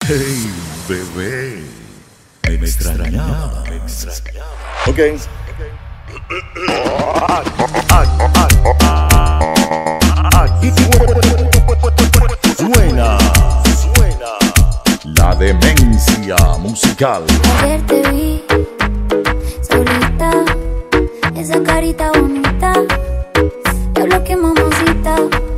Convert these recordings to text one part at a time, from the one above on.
Hey, bebé. Me extrañaba. Ok. Aquí suena la demencia musical. Ayer te vi solita, esa carita bonita, habla que mamacita.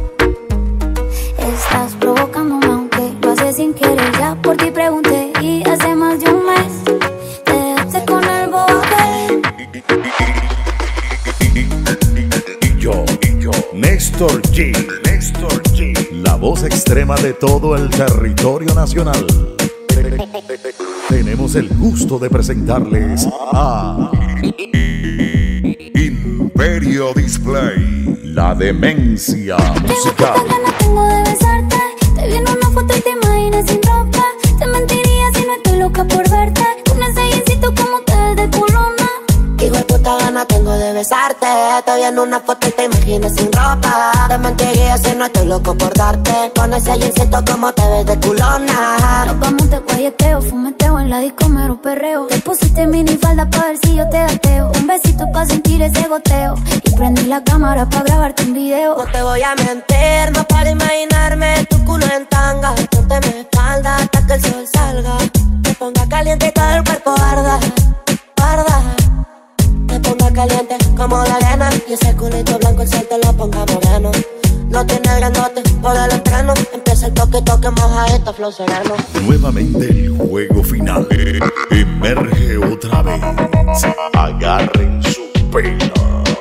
Estás provocándome aunque lo haces sin querer. Ya por ti pregunté y hace más de un mes te dejaste con el bobo. Y yo, Néstor G, la voz extrema de todo el territorio nacional. Tenemos el gusto de presentarles a Imperio Display, la demencia musical. Qué ganas tengo de besarte. Te vi en una foto y te imaginas sin ropa. Te mentiría si no estoy loca por verte. Con ese jeansito como te ves de culona. Qué hijo de puta gana tengo de besarte. Te vi en una foto y te imaginas sin ropa. Te mentiría si no estoy loco por darte. Con ese jeansito como te ves de culona. Nos vamos de guayeteo, fumeteo en la disco, mero perreo. Te pusiste minifalda pa' ver si yo te gateo. Un besito pa' sentir ese goteo. Y prendí la cámara pa' grabarte un video. No te voy a mentir, no para imaginarme tu culo en tanga. Ponte mi espalda hasta que el sol salga. Te ponga caliente y todo el cuerpo arda, arda. Te ponga caliente como la arena. Y ese culito blanco el sol te lo ponga moreno. No tiene grandote por el entreno. Empieza el toque, moja esto, flow sereno. Nuevamente el juego final emerge otra vez. Agarren su pelo.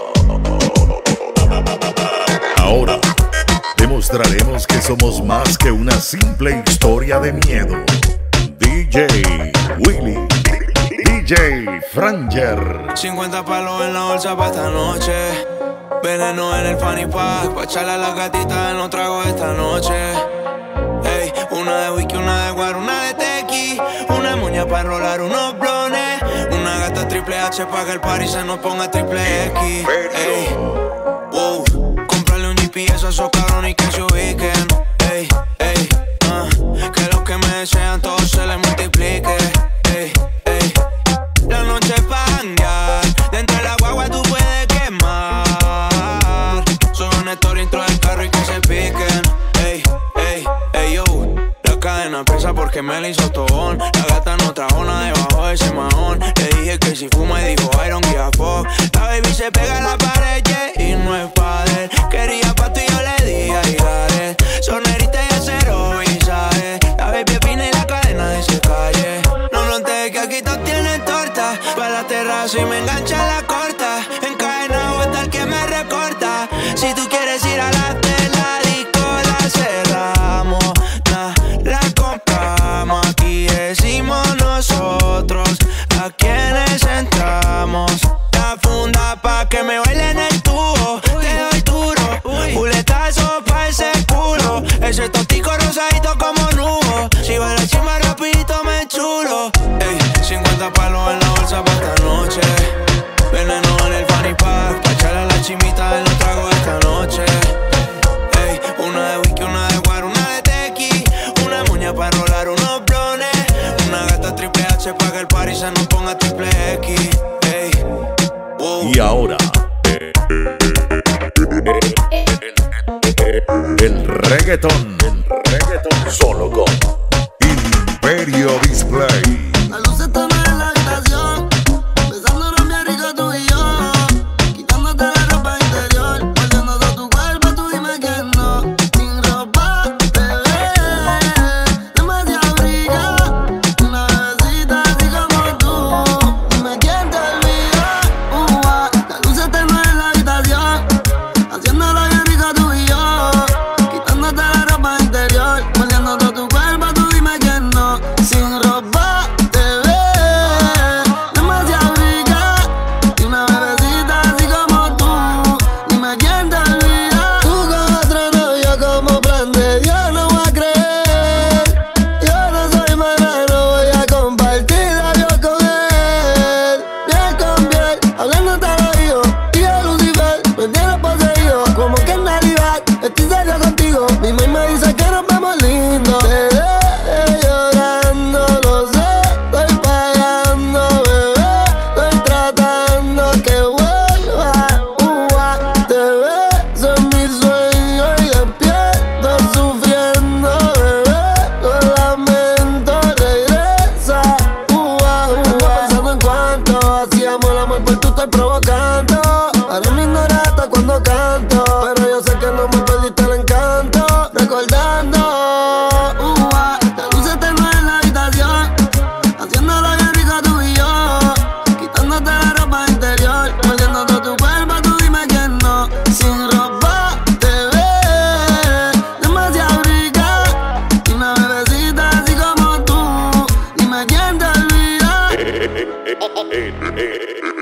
Ahora demostraremos que somos más que una simple historia de miedo. DJ Willy, DJ Franger. 50 palos en la bolsa pa' esta noche. Veneno en el fanny pack, pa' echarle a la gatita en los tragos esta noche. Ey, una de whisky, una de guaro, una de tequi. Una moña pa' enrolar unos blones. Una gata triple H pa' que el party se nos ponga triple X. Ey, wow, comprarle un GPS a esos cabrones y que se ubiquen. Ey, ey, que los que me desean todos se les multiplique. Ey, ey, la noche es pa' janguear. Dentro de la guagua tú puedes quemar. Story dentro del carro y que se piquen. Ey, ey, ey, yo. La cadena pesa porque me la hizo tobón. La gata no trajo nada debajo de ese mahón. Le dije que si fuma y dijo I don't give a fuck. La baby se pega a la pared, yeah, y no es pa' él. Quería pa' tú y yo le di a Igares. Sonerita y acero visaje. La baby opina y la cadena dice calle. No frontees que aquí todos tienen torta. Pa' la terraza y me engancha la corta. Encadenado hasta el que me recorta. Si tú quieres ir a la tela, disco la cerramos. Nah, la compramos. Aquí decimos nosotros a quienes entramos. La funda pa' que me bailen el tubo. Te doy duro, puletazo pa' ese culo. Ese totico rosadito como nubo. Si va la chima rapidito me chulo. Ey, 50 palos en la bolsa pa' esta noche. Veneno en el fanny pack, pa' echarle a la chimita en los tragos esta noche. Ey, una de whisky, una de guaro, una de tequi. Una moña pa' enrolar unos blones. Una gata triple H pa' que el party se nos ponga triple X. Ey, wow. Y ahora el reggaetón solo con Imperio Display. La luz está mal en la habitación, besándonos bien rico tú y yo, quitándote la ropa interior, volviendo todo tu cuerpo, tú dime que no. Sin ropa, bebé, demasiado rica, una bebecita así como tú. Dime quién te olvida, la luz está mal en la habitación, haciéndolo bien rico tú y yo, quitándote la ropa interior, volviendo todo tu cuerpo, tú dime que no. Sin ropa,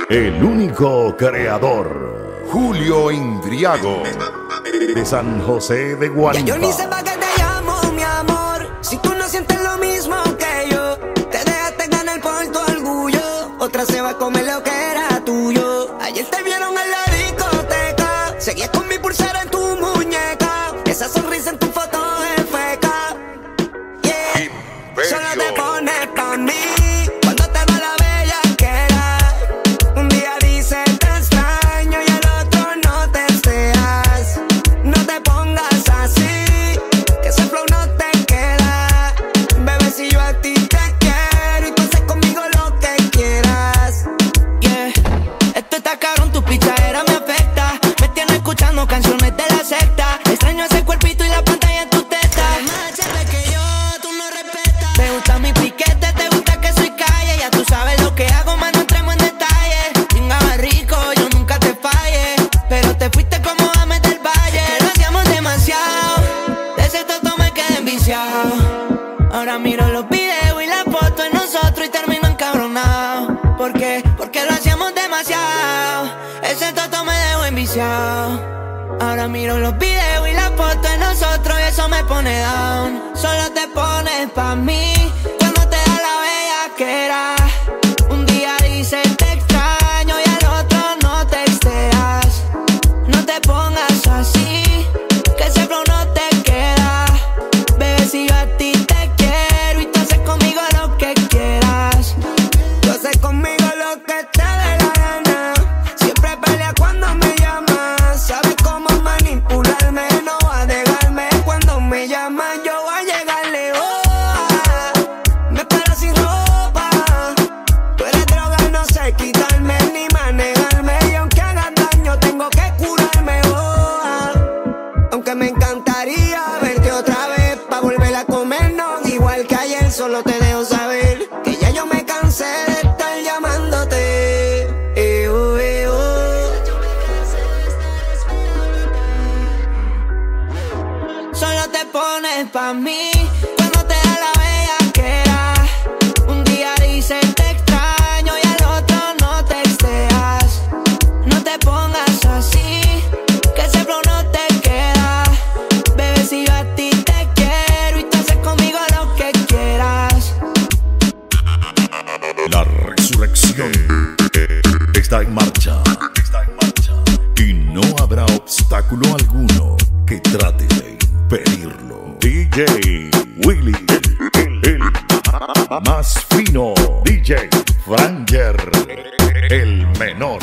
el único creador, Julio Indriago, de San José de Guaripa. Ya yo ni sé pa' qué te llamo, mi amor. Si tú no sientes lo mismo que yo, te dejaste ganar por tu orgullo. Otra se va a comer lo que era tuyo. Ayer te vieron en la discoteca, seguías con mi pulsera en tu muñeca. Esa sonrisa en tu foto es feca. Yeah. Solo te pones pa' mí. Canciones de la secta, extraño ese cuerpito y la pantalla en tu teta. Más chévere que yo, tú no respetas. Te gusta mi piquete, te gusta que soy calle. Ya tú sabes lo que hago, más no entremos en detalle. Chingaba rico, yo nunca te fallé, pero te fuiste como James del Valle. Que lo hacíamos demasiado, de ese toto me quedé enviciado. Ahora miro los videos y las fotos de nosotros y termino encabronado. ¿Por qué? Porque lo hacíamos demasiado, ese toto me dejó enviciado. Ahora miro los videos y las fotos de nosotros y eso me pone down. Solo te pones pa' mí cuando te da la bellaquera. Un día dices te extraño y al otro no texteas. No te pongas así, que ese flow no te queda. Bebé, si yo a ti te quiero y tú haces conmigo lo que quieras. Tú haces conmigo lo que te dé la gana. Siempre pelea cuando me llamas. Sabes cómo manipularme, no va a dejarme. Cuando me llamas yo voy a llegarle. Oh, me espera sin ropa. Tú eres droga, no sé quitarme ni manejarme. Y aunque hagas daño tengo que curarme. Oh, aunque me encantaría verte otra vez pa' volver a comernos igual que ayer. Solo te dejo saber que ya yo me cansé de estar llamándote. Oh. Solo te pones pa' mí cuando te da la bellaquera. Un día dices te extraño y al otro no texteas. No te pongas así, que ese flow no te queda. Bebé, si yo a ti te quiero y tú haces conmigo lo que quieras. La resurrección está en marcha. Y no habrá obstáculo alguno que trate de impedirlo. DJ Willy, el más fino. DJ Franger, el menor.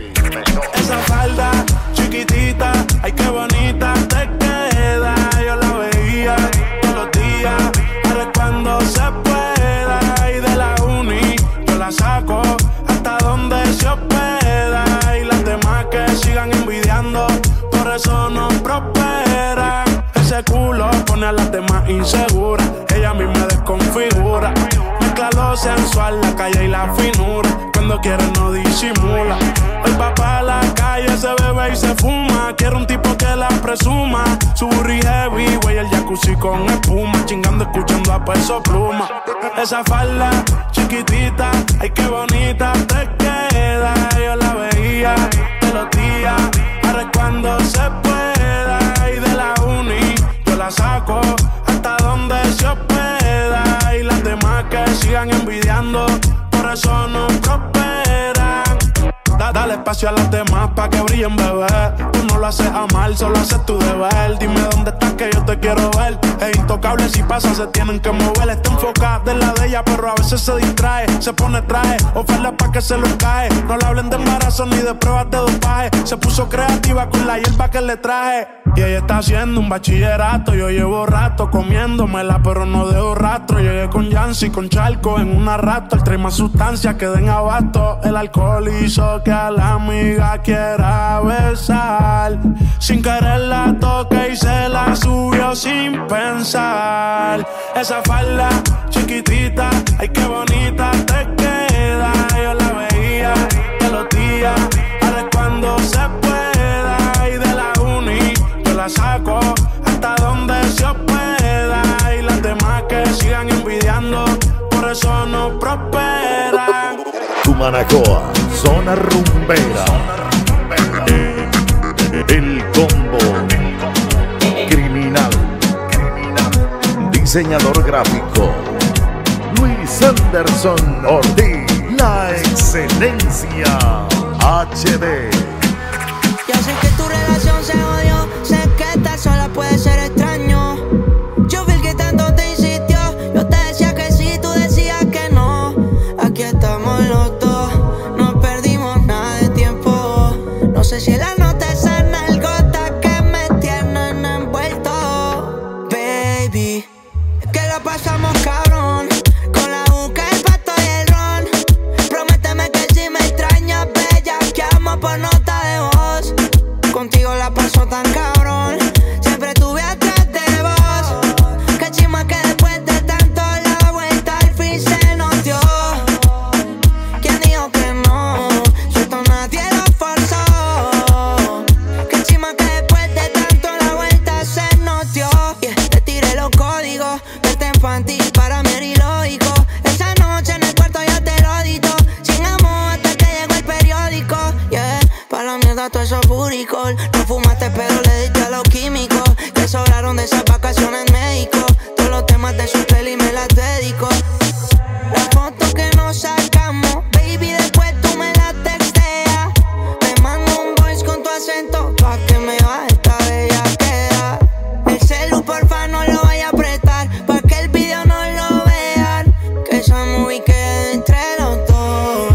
Esa falda chiquitita, ay qué bonita te queda. Yo la veía todos los días, ahora es cuando se pueda. Y de la uni yo la saco hasta donde se hospeda. Y las demás que sigan envidiando, por eso no prosperan. Ese culo pone a las demás inseguras, ella a mí me desconfigura. Mezcla lo sensual, la calle y la finura, cuando quiere no disimula. Hoy va pa' la calle, se bebe y se fuma. Quiero un tipo que la presuma. Su burri heavy, güey, el jacuzzi con espuma. Chingando, escuchando a Peso Pluma. Esa falda chiquitita, ay qué bonita te queda. Yo la veía todos los días, ahora es cuando se pueda. Y de la uni yo la saco hasta donde se hospeda. Y las demás que sigan envidiando, por eso no prosperan. Dale espacio a las demás pa' que brillen, bebé. Tú no lo haces a mal, solo haces tu deber. Dime dónde estás que yo te quiero ver. Es intocable, si pasa se tienen que mover. Está enfocada en la de ella, pero a veces se distrae. Se pone traje, oferta pa' que se lo cae. No le hablen de embarazo ni de pruebas de dopaje. Se puso creativa con la hierba que le traje. Y ella está haciendo un bachillerato. Yo llevo rato comiéndomela, pero no dejo rastro. Llegué con Yancy, con Charco en una rato. El trae más sustancia que den abasto. El alcohol hizo que a la amiga quiera besar. Sin querer la toqué y se la subió sin pensar. Esa falda chiquitita, ay qué bonita te queda. Yo la veía todos los días, ahora es cuando se pueda. Y de la uni yo la saco hasta donde se hospeda. Y las demás que sigan envidiando, por eso no prosperan. Tu Manacoa, zona rumbera. El combo criminal. Diseñador gráfico Luis Anderson Ortiz. La excelencia HD. Ya sé que tu relación se jodió, sé que estar sola puede ser extraño. Yo vi el que tanto te insistió, yo te decía que sí, tú decías que no. Aquí estamos los dos, no perdimos nada de tiempo. No sé si la nota esa nalgota que me tienen envuelto. Baby, es que la pasamos cabrón, con la juca, el pato y el ron. Prométeme que si me extrañas, bella, que amo por nota de voz. Contigo la paso tan cabrón, siempre estuve atrás de vos. Que chima que después de tanto la vuelta al fin se nos dio. ¿Quién dijo que no? Si esto nadie lo forzó. Que chima que después de tanto la vuelta se nos dio. Yeah, te tiré los códigos, verte en panty para mí era ilógico. Esa noche en el cuarto yo te lo dito, sin amor hasta que llegó el periódico. Yeah, para la mierda todo eso buricol. No fumaste pero le diste a los químicos que sobraron de esas vacaciones en México. Todos los temas de su peli me las dedico. La foto que nos sacamos, baby, después tú me la texteas. Me mando un voice con tu acento pa' que me baje esta bellaquera. El celu porfa no lo vaya a apretar, pa' que el video no lo vean, que esa movie quede entre los dos.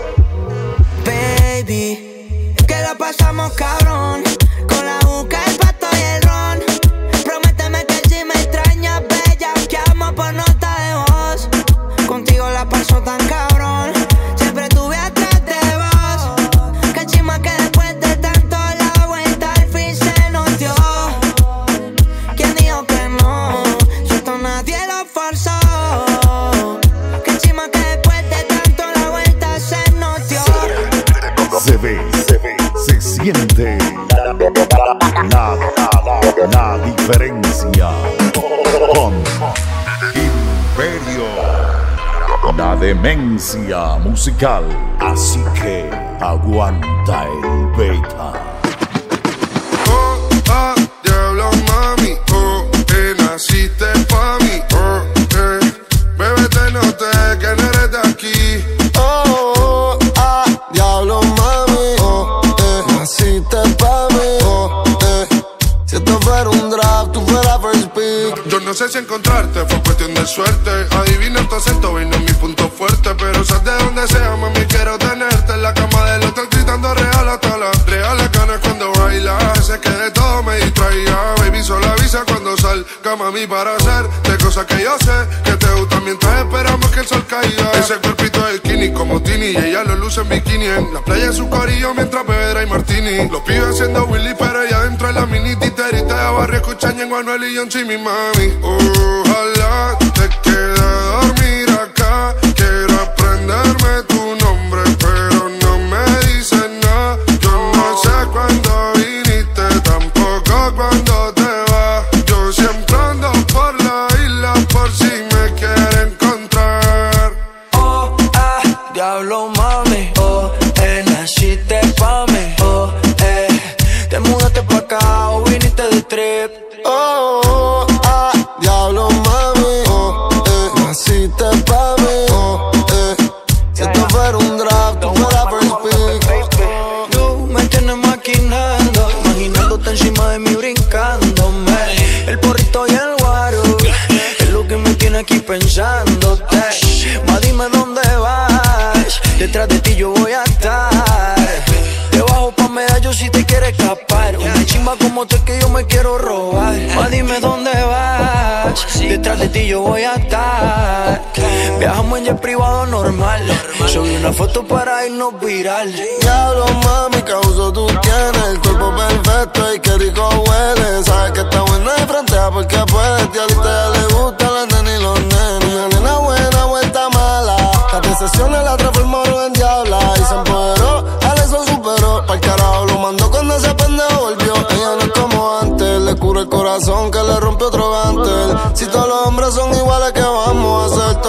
Baby, es que la pasamos cabrón, con la juca, el pato y el ron. Prométeme que si me extrañas, bella, que amo por nota de voz. Contigo la paso tan cabrón, siempre estuve atrás de vos. Que chima que después de tanto la vuelta al fin se nos dio. ¿Quién dijo que no? Si esto nadie lo forzó. Que chima que después de tanto la vuelta se nos dio. Se ve, se siente la diferencia con Imperio, la demencia musical. Así que aguanta el beta. Oh, ah, diablo mami, oh, naciste pa' mí, oh, bebé te noté que no eres de aquí. Oh, ah, diablo mami, oh, naciste pa' mí, oh, si esto fuera un draft, tú fueras first pick. Yo no sé si encontrarte fue cuestión de suerte. Adivina tu acento, vino mi punto fuerte. Pero sal de donde sea, mami, quiero tenerte en la cama del hotel gritando real hasta las reales ganas cuando bailas. Sé que de todo me distraía. Baby, solo avisa cuando salga, mami, para hacer de cosas que yo sé que te gustan mientras esperamos que el sol caiga. Ese cuerpito de bikini como Tini y ella lo luce en bikini en la playa en su corillo mientras bebe y martini. Los pibes haciendo Willy, pero ella dentro de la mini titerita de barrio escuchan en Manuel y John mi mami. Ojalá te quede a dormir acá. Quiero aprenderme tu nombre, pero no me dices nada. Yo no sé cuándo viniste, tampoco cuándo te vas. Yo siempre ando por la isla por si me quiere encontrar. Oh, ah, diablo mami, oh, naciste pa' mí, oh, te mudaste pa' acá o viniste de trip. Oh, ah, diablo mami, oh, naciste pa' mí, oh, si esto fuera un draft, tú fueras first pick. Tú me tienes maquinando, imaginándote encima de mí brincándome. El porrito y el guaro es lo que me tiene aquí pensándote. Ma, dime dónde vas, detrás de ti yo voy a estar. Debajo pa' medallo si te quieres escapar. Una chimba como tú es que yo me quiero robar. Ma, dime dónde vas, detrás de ti yo voy a estar. Viajamos en jet privado normal, subí una foto para irnos viral. Diablo mami, causo tú tienes el cuerpo perfecto y qué rico huele. Sabes que está buena de frente porque puedes. Y a ti ya le gustan las nenas y los nenes. Una nena buena, vuelta mala. Las decepciones la transformaron en diabla. Y se empoderó, Alex lo superó. Pa'l carajo lo mandó cuando ese pendejo volvió. Ella no es como antes, le cura el corazón que le rompe otro gantel. Si todos los hombres son iguales, ¿qué vamos a hacer?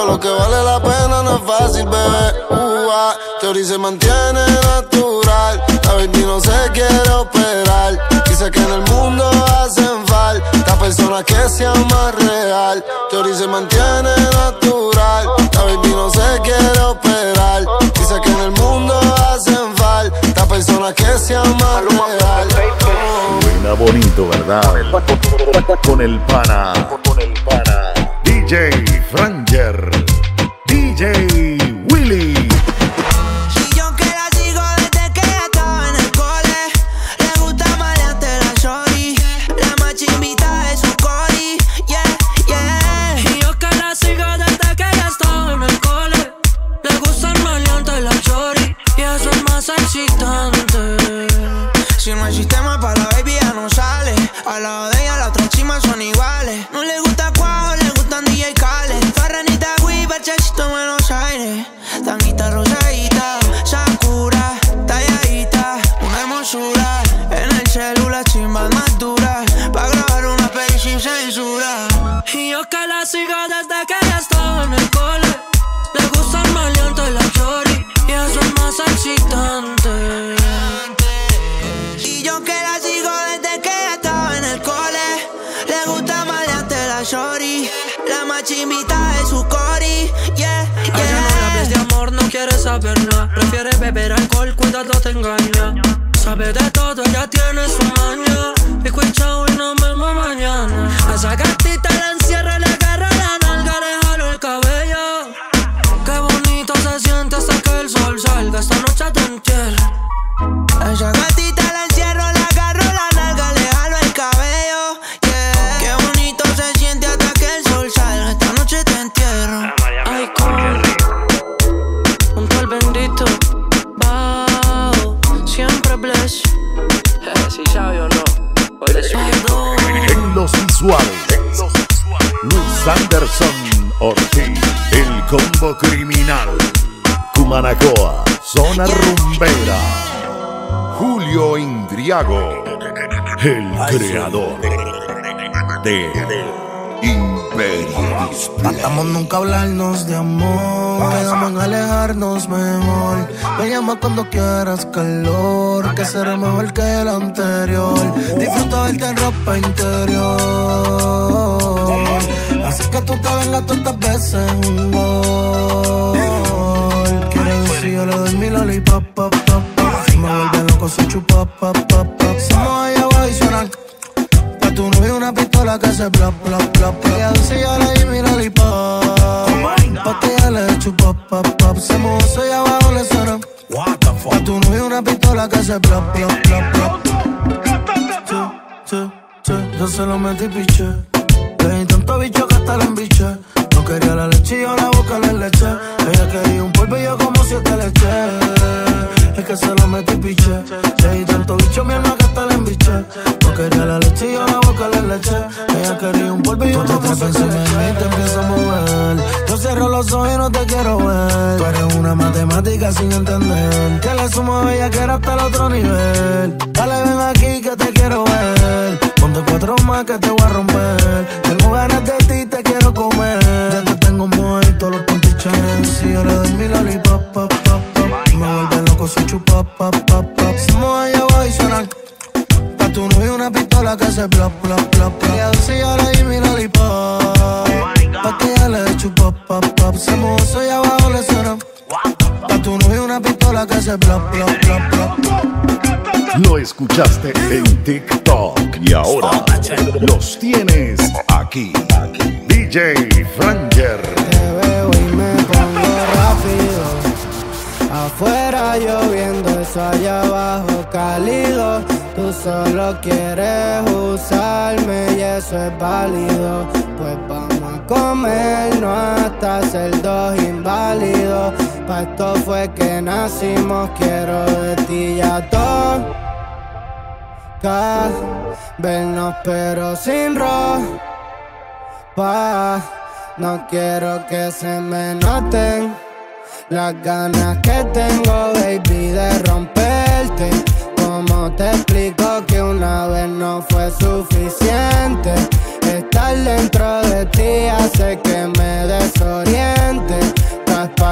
todo lo que vale la pena no es fácil, bebé. Teoría se mantiene natural. La baby no se quiere operar. Dice que en el mundo hacen falta personas que sean más real. Teoría se mantiene natural. La baby no se quiere operar. Dice que en el mundo hacen falta personas que sean más real. Suena bonito, ¿verdad? Con el pana DJ Franger, DJ Willy. Y yo que la sigo desde que ella estaba en el cole. Le gusta maleante la shorty, la más chimbita de su cori. Yeah, yeah. Y yo que la sigo desde que ella estaba en el cole. Le gusta el maleante la shorty, y eso es más excitante. Si no hay sistema para la baby ya no sale. Al lado de ella las otras chimas son iguales. No le gusta cuajo, le gustan DJ Khaled. Farranita, Weaver, Chachito, Buenos Aires. Tanguita rosadita, Sakura, talladita, una hermosura. En el celular chimbas más duras, pa' grabar una peli sin censura. Y yo que la sigo desde que ella estaba en el cole. Le gusta el maleante la shorty, y eso es más excitante. Y yo que la sigo desde que ella estaba en el cole. Le gusta maleante la shorty, la más chimbita de su cori. Yeah, yeah. A ella no le hables de amor, no quiere saber nada. Prefiere beber alcohol, cuidado te engaña. Sabe de todo, ella tiene su maña. Pico y chao y nos vemos mañana. A esa gatita la encierra, le agarra la nalga, le jalo el cabello. Qué bonito se siente hasta que el sol salga. Esta noche te entierro. A esa gatita la encierro, le agarro la nalga, le jalo el cabello. Yeah. Qué bonito se siente hasta que el sol salga. Esta noche te entierro. Ay, con junto al bendito. Wow, siempre bless. Si sabe o no, hoy le suelto. En los visuales, Luis Anderson Ortiz, el combo criminal. Cumanacoa, zona rumbera. Julio Indriago, el creador de Imperio Display. Tratamos nunca hablarnos de amor, quedamos en alejarnos mejor. Me llama cuando quieras calor, que será mejor que el anterior. Disfruto verte en ropa interior, así que tú te vengas tantas veces un gol. Quiero decir, yo le doy mi lollipop, pop, pop, pop. Si me vuelve loco, se chupa, pop, pop, pop. Somos ahí abajo y suenan. Pa' tu novio una pistola que se plop, plop, plop. Ella dice, yo le di mi lollipop. Pa' que ella le chupa, pop, pop. Se mozo y abajo le suena. Pa' tu novio una pistola que se plop, plop, plop, plop. Yo se lo metí piche. Le di tanto bicho que hasta la embiché. No quería la leche y yo la boca le leche. Ella quería un polvo y yo como 7 leche. Es que se lo metí piche. Le di tanto bicho mi alma que hasta la embiché. No quería la leche y yo la boca le leche. Ella quería un polvo y yo como 7 leche. Y te empiezo a mover. Yo cierro los ojos y no te quiero ver. Tú eres una matemática sin entender. Que le sumo a bella que era hasta el otro nivel. Dale ven aquí que te quiero ver. Ponte 4 más que te voy a romper. Tengo ganas de ti, te quiero comer. Ya te tengo muerto los pontiches. Si yo le doy mi lollipop, pop, pop, pop. Me vuelve loco si chupa, pop, pop, pop. Somos allá abajo y suenan. Pa' tu novio una pistola que se plop, plop, plop, plop. Ella dice yo le di mi lollipop. Pa' que ella le chupa, pop, pop. Se mozo y abajo le suenan. Pa' tu novio una pistola que se plop, plop, plop, plop. Lo escuchaste en TikTok y ahora los tienes aquí. DJ Franger. Te veo y me pongo rápido. Afuera lloviendo, eso allá abajo cálido. Tú solo quieres usarme y eso es válido. Pues vamos a comernos hasta ser dos inválidos. Pa' esto fue que nacimos, quiero de ti ya toca vernos pero sin ropa. No quiero que se me noten las ganas que tengo, baby, de romperte. ¿Cómo te explico que una vez no fue suficiente? Estar dentro de ti hace que me desoriente.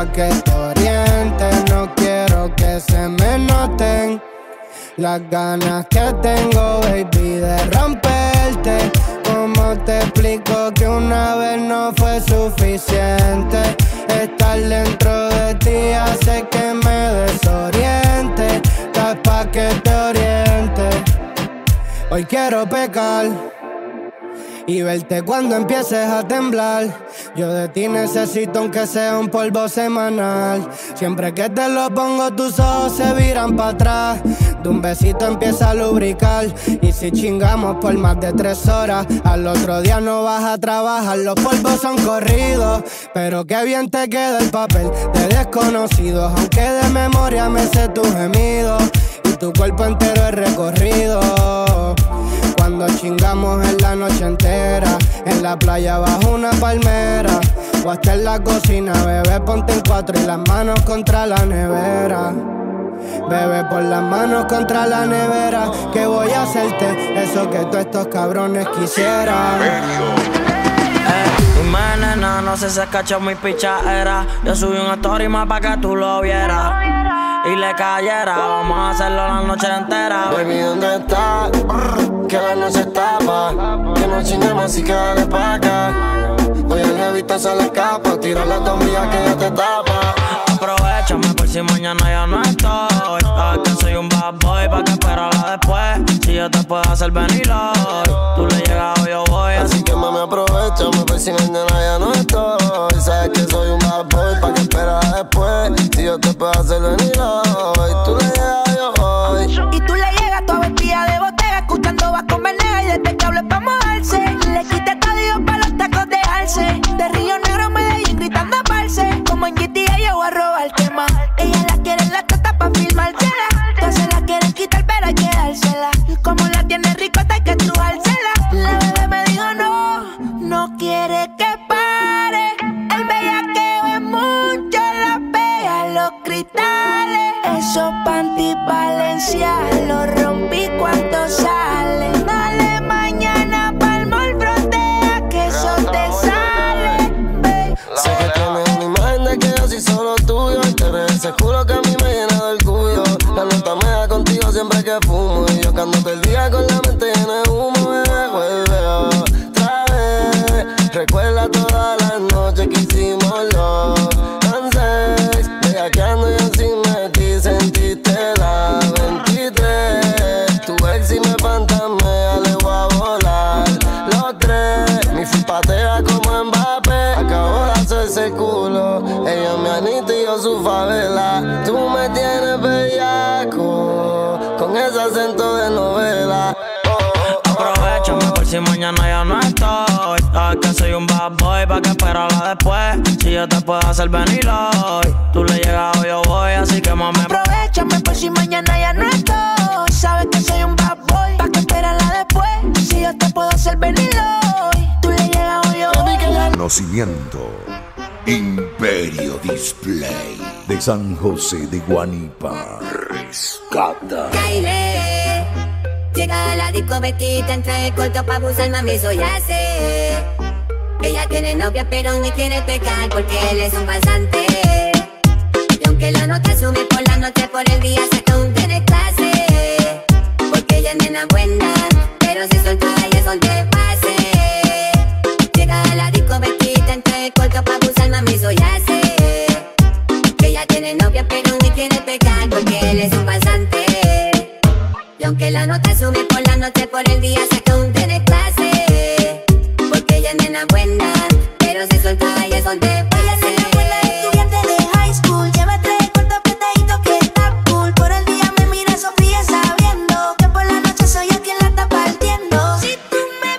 que te orientes. No quiero que se me noten las ganas que tengo, baby, de romperte. ¿Cómo te explico que una vez no fue suficiente? Estar dentro de ti hace que me desoriente. Estás pa' que te oriente. Hoy quiero pecar y verte cuando empieces a temblar. Yo de ti necesito aunque sea un polvo semanal. Siempre que te lo pongo tus ojos se viran para atrás. De un besito empieza a lubricar. Y si chingamos por más de 3 horas, al otro día no vas a trabajar. Los polvos son corridos, pero qué bien te queda el papel de desconocidos. Aunque de memoria me sé tus gemidos y tu cuerpo entero es recorrido. Cuando chingamos en la noche entera, en la playa bajo una palmera, o hasta en la cocina, bebé, ponte en 4 y las manos contra la nevera. Bebé, por las manos contra la nevera, que voy a hacerte eso que todos estos cabrones quisieran. Mi nena, no sé si cachó mi pichadera. Yo subí una story más pa' que tú lo vieras y le cayera. Vamos a hacerlo la noche entera. Baby, ¿dónde estás? Que la noche tapa. Que no chinemos así que dale pa' acá. Hoy el revista se le escapa. Tira la tomilla que ya te tapa. Aprovechame por si mañana ya no estoy. Sabes que soy un bad boy, pa' que esperarla después. Si yo te puedo hacer venir hoy, tú le llegas o yo voy. Así que mami, aprovechame por si mañana ya no estoy. Sabes que soy un bad boy, pa' que esperarla después. Si yo te puedo hacer venir hoy, tú le llegas o yo voy. Y tú le llegas toda vestida de botella, escuchando vas con Venegas y desde que hable pa' mojarse. Le quité todo pa' los tacos de alce. De Río Negro a Medellín gritando parce. Como en GTA yo voy a robar el tema. Ella la quiere en la teta pa' filmársela. Todas se la quieren quitar pero hay que dársela. Y como la tiene rico hay que trujársela. La bebé me dijo no quiere que pare. El bellaqueo es mucho, la pega los cristales. Esos panty Valencia los rompí cuando salen. Dale mañana pa'l mall, frontea que eso te sale, babe. Sé que tienes una imagen de que yo soy solo tuyo. Y te ves ese culo que a mí me llena de orgullo. La nota me da contigo siempre que fumo. Y yo canto todo el día con la mente llena de humo. Bebé, vuelve otra vez. Recuerda todas las noches que hicimos los dances. Bellaqueando y así me di, sentiste la 23. Tu ex si me fantasmea le voy a volar los 3. Mi fi patea como Mbappé. Acabo de hacerse el culo. Ella me Anita y yo su favela. Tú me tienes bellaco con ese acento de novela. Aprovechame por si mañana ya no estoy. Sabes que soy un bad boy, pa' que esperarla después. Si yo te puedo hacer venir hoy, tú le llegas o yo voy. Así que mami, aprovechame por si mañana ya no estoy. Sabes que soy un bad boy, pa' que esperarla después. Si yo te puedo hacer venir hoy, tú le llegas o yo voy. Conocimiento. Imperio Display de San José de Guanipa. Rescata. Caile, llega a la disco vestida en traje corto pa' abusar, mami, eso ya sé. Ella tiene novia pero ni quiere pecar porque él es un pasante. Y aunque la nota sube por la noche, por el día saca un tiene clase. Porque ella es nena buena, pero si soltada ella son de pase. Llega a la disco vestida en traje corto pa' abusar, mami, eso ya sé. Ella tiene novia pero ni quiere pecar porque él es un pasante. Y aunque la nota sube por la noche, por el día saca un tiene clase. Porque ella es nena buena, pero si soltada ella son de pase. Ella es la buena estudiante de high school. Lleva 3 cuartos apretaditos que está cool. Por el día me mira, sonríe sabiendo que por la noche soy yo quien la está partiendo. Si tú me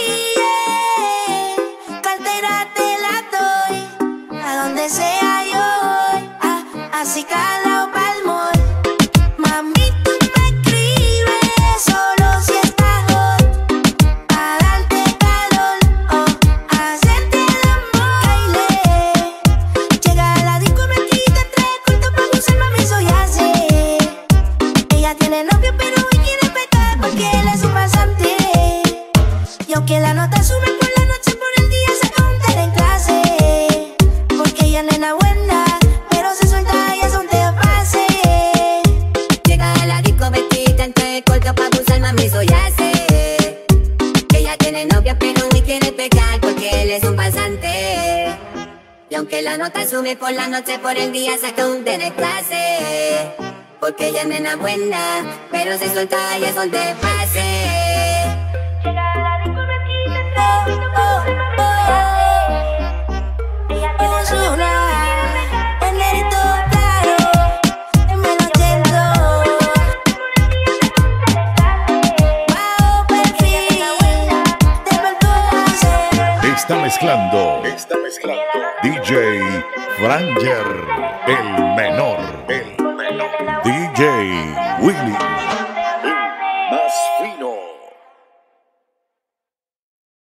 pides, cartera te la doy. A donde sea yo voy, así calao pa'l mall. Mami, tú me escribes solo si estás hot, a darte calor o hacerte el amor. Caile, llega a la disco vestida en traje corto pa' abusar, mami, eso ya sé. Ella tiene novio pero hoy quiere pecar porque él es un pasante. Y aunque la nota sube por la noche, por el día saca un tel en clase. Porque ella es nena buena, que la nota sube por la noche, por el día saca un tener clase. Porque ella es nena buena, pero se suelta y es donde pase. Llega a la disco, me quita el trago, ella es una, el negrito claro, en menos yendo. Bajo perfil, de perfume. Está mezclando DJ Franger, el menor, DJ Willy.